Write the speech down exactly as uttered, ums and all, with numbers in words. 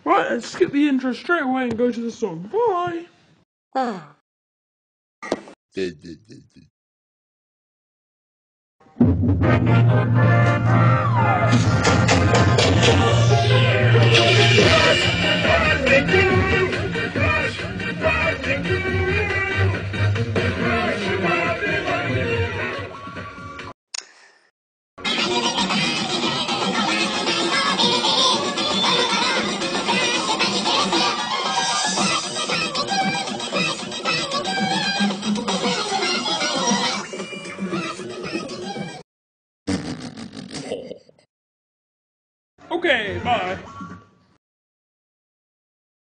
Right, let's skip the intro straight away and go to the song. Bye!